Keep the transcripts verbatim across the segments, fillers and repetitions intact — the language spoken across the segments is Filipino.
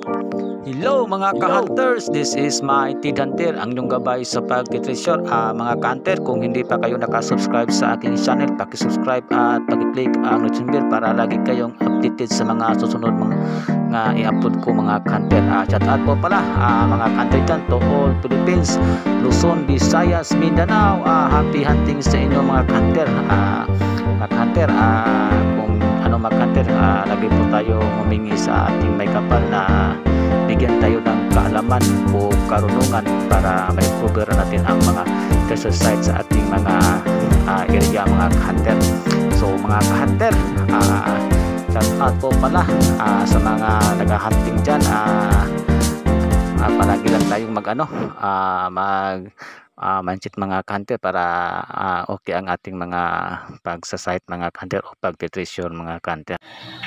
Hello mga ka-hunters, this is my Tid Hunter, ang inyong gabay sa pagtitreasure. Uh, mga ka-hunter, kung hindi pa kayo nakasubscribe sa aking channel, pakisubscribe at pakiclick ang notification bell para lagi kayong updated sa mga susunod mga nga i-upload ko mga ka-hunter. Uh, shout out po pala uh, mga ka-hunter dyan to all Philippines, Luzon, Visayas, Mindanao. Uh, happy hunting sa inyo mga ka-hunter. Uh, mga ka-hunter, uh, kung ano mga ka-hunter, uh, lagi po tayo humingi sa ating may kapal na bigyan tayo ng kaalaman o karunungan para ma-cover natin ang mga treasure sites sa ating mga uh, area mga hunter. So mga hunter, uh, shout out po pala uh, sa mga nag-hunting dyan. Uh, uh, palagi lang tayong mag ano, uh, mag uh, mindset mga hunter para uh, okay ang ating mga pag-site mga hunter o pag-treasure mga hunter.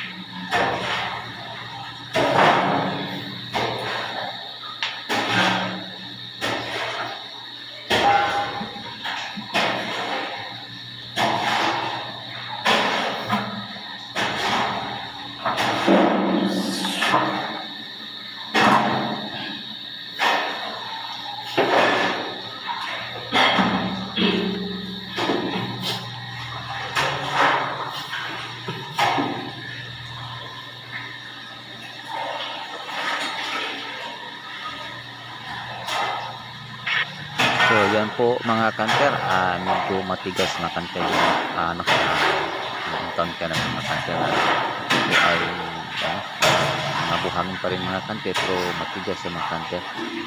So yan po mga kanter, uh, medyo matigas na kanter yung uh, ano, uh, encounter na mga kanter na ito ay uh, mga buhangin pa rin mga kanter pero matigas yung mga kanter.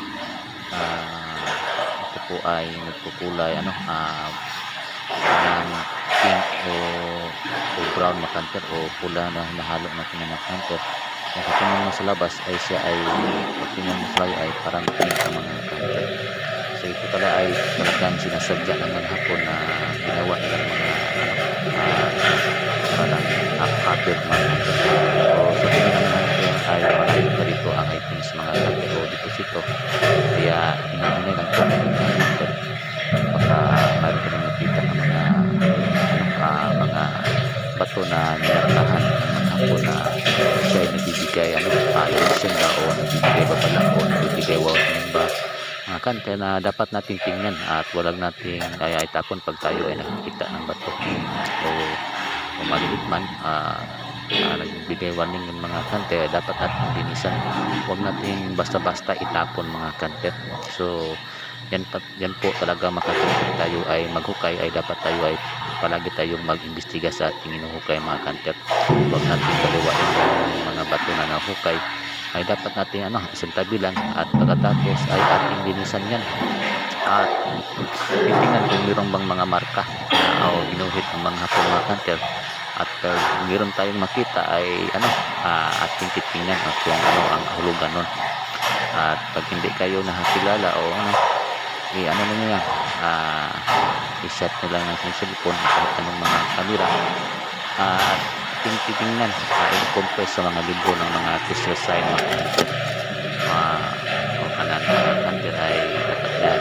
Uh, ito po ay nagkukulay ano, uh, parang pink o, o brown mga kanter o pula na nahalo natin mga kanter. Kung katingin mo sa labas ay siya ay katingin mo sa layo ay parang pink ang mga kanter. So ito pala ay talagang sinasadya ng mga Hapon na ginawa nilang mga uh, parang upcover mga hunter. So sa tingin ng hunter ay marami pa dito ang items mga hunter o deposito. Kaya inaano nila ng mga hunter. Baka mayroon ka nang nakita ng mga uh, mga bato na nilatahan ng mga Hapon na siya ay nabibigay ano, uh, illusion ba o nabibigay ba pala o nabibigay warning ba mga kante na dapat nating tingnan at walang nating kaya itapon pag tayo ay nakikita ng bato o, o maliit man uh, uh, nagbibigay warning ng mga kante, dapat nating linisan, huwag nating basta-basta itapon mga kante. So yan, yan po talaga makakapit tayo ay maghukay ay dapat tayo ay palagi tayong mag-imbestiga sa ating inuhukay mga kante. Huwag nating kaliwain yung mga bato na nahukay ay dapat natin ano, isintabi lang at pagkatapos ay ating linisan yan at titingnan kung mayroon bang mga marka uh, o ginuhit ng mga Hapon mga hunter at uh, kung mayroon tayong makita ay ano, uh, ating titingnan at kung ano ang kahulugan nun. At pag hindi kayo nakakilala o ano, i ano nyo yan, uh, i-shot nyo lang ng cellphone at kahit anong mga camera at uh, titingnan uh, i-compress sa mga libro ng mga treasure site mga hunter. Uh, o kanan mga hunter ay dapat yan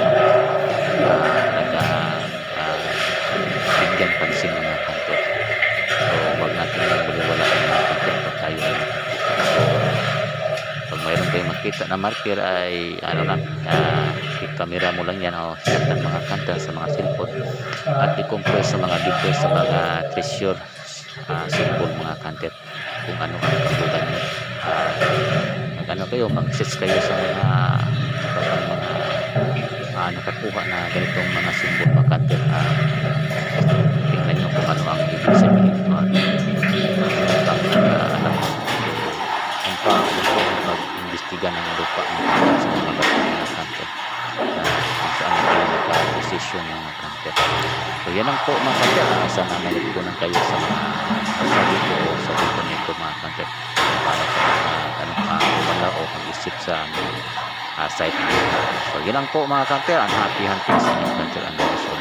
uh, naga uh, bigyan pansin mga hunter. So wag natin lang baliwala ang mga hunter pag tayo ay nakikita. So pag mayroon kayong makita na marker ay ano lang, uh, i-camera mo lang yan o shot ng mga hunter sa mga cellphone at i-compress sa mga libro sa mga treasure Uh, symbol mga hunter kung ano ang kahulugan nyo. Uh, mag ano kayo, mag-search kayo sa mga kapag mga uh, nakakuha na ganitong mga symbol mga hunter. Uh, tingnan nyo kung ano ang ibig sabihin uh, uh, uh, alam mo kung pa mag-imbestiga ng lupa mga sa mga bato mga hunter na kung saan kayo naka-decision ng mga hunter. So yan lang po mga hunter. Uh, sana malitunan kayo sa mga sabi ko o sabi ko nito mga hunter para sa mga ano, wala o mag-isip sa uh, site na. So yan lang po mga hunter. Ang happy hunting sa inyong hunter and